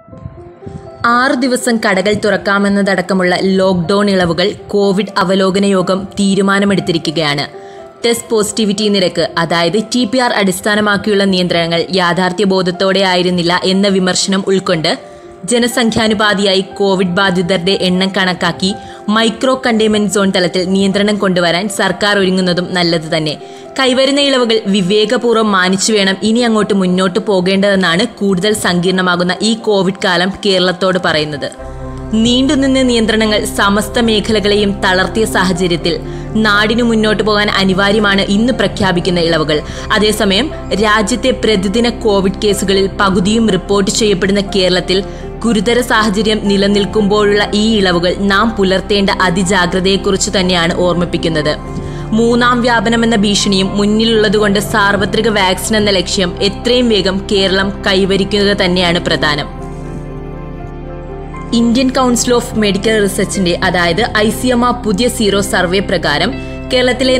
6 ദിവസം കടകൾ തുറക്കാമെന്നതടക്കമുള്ള ലോക്ക്ഡൌൺ ഇളവുകൾ കോവിഡ് അവലോകന യോഗം തീരുമാനമെടുത്തിരിക്കുകയാണ്. ടെസ്റ്റ് പോസിറ്റിവിറ്റി നിരക്ക്, അതായത് TPR അടിസ്ഥാനമാക്കിയുള്ള നിയന്ത്രണങ്ങൾ യാഥാർത്ഥ്യബോധത്തോടെ ആയിരുന്നില്ല എന്ന വിമർശനം ഉൾക്കൊണ്ട് ജനസംഖ്യാനുപാതിയായി കോവിഡ് ബാധിതരുടെ എണ്ണം കണക്കാക്കി മൈക്രോ കണ്ടെയ്ൻമെന്റ് സോൺ തലത്തിൽ നിയന്ത്രണം കൊണ്ടുവരാൻ സർക്കാർ ഒരുങ്ങുന്നതും നല്ലത് തന്നെ. കൈവരുന്ന ഇളവുകൾ വിവേകപൂർവ്വം മാനിച്ചു വേണം ഇനി അങ്ങോട്ട് മുന്നോട്ട് പോകേണ്ടതെന്നാണ് കൂടുതൽ സങ്കീർണമാകുന്ന ഈ കോവിഡ് കാലം കേരളത്തോട് പറയുന്നത്. നീണ്ടുനിന്ന നിയന്ത്രണങ്ങൾ സമസ്ത മേഖലകളെയും തളർത്തിയ സാഹചര്യത്തിൽ നാടിനു മുന്നോട്ട് പോകാൻ അനിവാര്യമാണ് ഇന്ന് പ്രഖ്യാപിക്കുന്ന ഇളവുകൾ. അതേസമയം രാജ്യത്തെ പ്രതിദിന കോവിഡ് കേസുകളിൽ പകുതിയും റിപ്പോർട്ട് ചെയ്യപ്പെടുന്ന കേരളത്തിൽ ഗുരുതര സാഹചര്യം നിലനിൽക്കുമ്പോഴുള്ള ഈ ഇളവുകൾ നാം പുലർത്തേണ്ട അതിജാഗ്രതയെക്കുറിച്ച് തന്നെയാണ് ഓർമ്മിപ്പിക്കുന്നത്. 3ാം വ്യാപനമെന്ന ഭീഷണിയും മുന്നിലുള്ളതുകൊണ്ട് സാർവത്രിക വാക്സിൻ എന്ന ലക്ഷ്യം എത്രയും വേഗം കേരളം കൈവരിക്കുക തന്നെയാണ് പ്രധാനം. ഇന്ത്യൻ കൗൺസിൽ ഓഫ് മെഡിക്കൽ റിസർച്ചിന്റെ, അതായത് ICMR പുതിയ സീറോ സർവേ പ്രകാരം കേരളത്തിലെ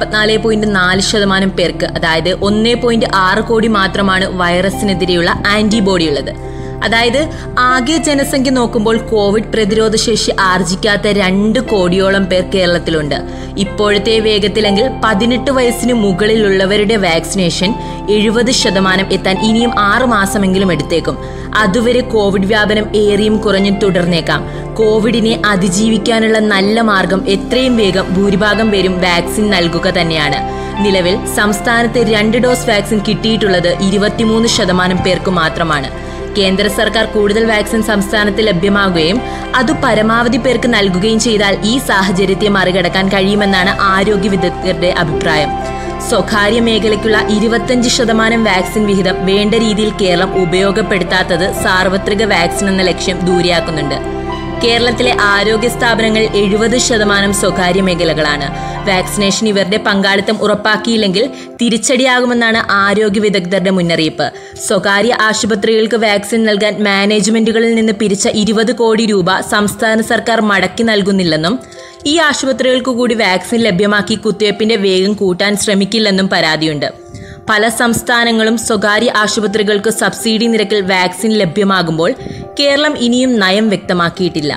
44.4% പേർക്ക്, അതായത് 1.6 കോടി മാത്രമാണ് വൈറസിനെതിരെയുള്ള ആന്റിബോഡി ഉള്ളത്. അതായത് ആകെ ജനസംഖ്യ നോക്കുമ്പോൾ കോവിഡ് പ്രതിരോധ ശേഷി ആർജിക്കാത്ത 2 കോടിയോളം പേർ കേരളത്തിലുണ്ട്. ഇപ്പോഴത്തെ വേഗത്തിലെങ്കിൽ 18 വയസ്സിന് മുകളിലുള്ളവരുടെ വാക്സിനേഷൻ 70% എത്താൻ ഇനിയും 6 മാസമെങ്കിലും എടുത്തേക്കും. അതുവരെ കോവിഡ് വ്യാപനം ഏറിയും കുറഞ്ഞും തുടർന്നേക്കാം. കോവിഡിനെ അതിജീവിക്കാനുള്ള നല്ല മാർഗം എത്രയും വേഗം ഭൂരിഭാഗം പേരും വാക്സിൻ നൽകുക തന്നെയാണ്. നിലവിൽ സംസ്ഥാനത്ത് 2 ഡോസ് വാക്സിൻ കിട്ടിയിട്ടുള്ളത് 23% പേർക്ക് മാത്രമാണ്. കേന്ദ്ര സർക്കാർ കൂടുതൽ വാക്സിൻ സംസ്ഥാനത്ത് ലഭ്യമാകുകയും അത് പരമാവധി പേർക്ക് നൽകുകയും ചെയ്താൽ ഈ സാഹചര്യത്തെ മറികടക്കാൻ കഴിയുമെന്നാണ് ആരോഗ്യ വിദഗ്ധരുടെ അഭിപ്രായം. സ്വകാര്യ മേഖലയ്ക്കുള്ള 25% വാക്സിൻ വിഹിതം വേണ്ട രീതിയിൽ കേരളം ഉപയോഗപ്പെടുത്താത്തത് സാർവത്രിക വാക്സിൻ എന്ന ലക്ഷ്യം ദൂരെയാക്കുന്നുണ്ട്. കേരളത്തിലെ ആരോഗ്യ സ്ഥാപനങ്ങൾ 70% സ്വകാര്യ മേഖലകളാണ്. വാക്സിനേഷൻ ഇവരുടെ പങ്കാളിത്തം ഉറപ്പാക്കിയില്ലെങ്കിൽ തിരിച്ചടിയാകുമെന്നാണ് ആരോഗ്യ വിദഗ്ധരുടെ മുന്നറിയിപ്പ്. സ്വകാര്യ ആശുപത്രികൾക്ക് വാക്സിൻ നൽകാൻ മാനേജ്മെന്റുകളിൽ നിന്ന് പിരിച്ച 20 കോടി രൂപ സംസ്ഥാന സർക്കാർ മടക്കി നൽകുന്നില്ലെന്നും ഈ ആശുപത്രികൾക്ക് കൂടി വാക്സിൻ ലഭ്യമാക്കി കുത്തിവയ്പ്പിന്റെ വേഗം കൂട്ടാൻ ശ്രമിക്കില്ലെന്നും പരാതിയുണ്ട്. പല സംസ്ഥാനങ്ങളും സ്വകാര്യ ആശുപത്രികൾക്ക് സബ്സിഡി നിരക്കിൽ വാക്സിൻ ലഭ്യമാകുമ്പോൾ കേരളം ഇനിയും നയം വ്യക്തമാക്കിയിട്ടില്ല.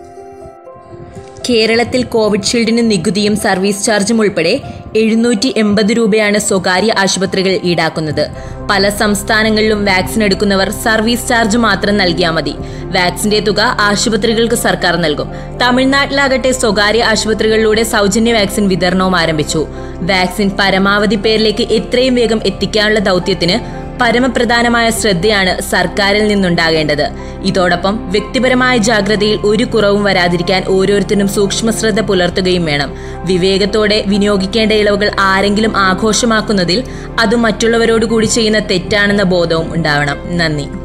കേരളത്തിൽ കോവിഡ് ഷീൽഡിന് നികുതിയും സർവീസ് ചാർജും ഉൾപ്പെടെ 780 രൂപയാണ് സ്വകാര്യ ആശുപത്രികൾ ഈടാക്കുന്നത്. പല സംസ്ഥാനങ്ങളിലും വാക്സിൻ എടുക്കുന്നവർ സർവീസ് ചാർജ് മാത്രം നൽകിയാൽ മതി. വാക്സിന്റെ തുക ആശുപത്രികൾക്ക് സർക്കാർ നൽകും. തമിഴ്നാട്ടിലാകട്ടെ സ്വകാര്യ ആശുപത്രികളിലൂടെ സൗജന്യ വാക്സിൻ വിതരണവും ആരംഭിച്ചു. വാക്സിൻ പരമാവധി പേരിലേക്ക് എത്രയും വേഗം എത്തിക്കാനുള്ള ദൗത്യത്തിന് പരമപ്രധാനമായ ശ്രദ്ധയാണ് സർക്കാരിൽ നിന്നുണ്ടാകേണ്ടത്. ഇതോടൊപ്പം വ്യക്തിപരമായ ജാഗ്രതയിൽ ഒരു കുറവും വരാതിരിക്കാൻ ഓരോരുത്തരും സൂക്ഷ്മശ്രദ്ധ പുലർത്തുകയും വേണം. വിവേകത്തോടെ വിനിയോഗിക്കേണ്ട ഇളവുകൾ ആരെങ്കിലും ആഘോഷമാക്കുന്നതിൽ അത് മറ്റുള്ളവരോട് കൂടി ചെയ്യുന്ന തെറ്റാണെന്ന ബോധവും ഉണ്ടാവണം. നന്ദി.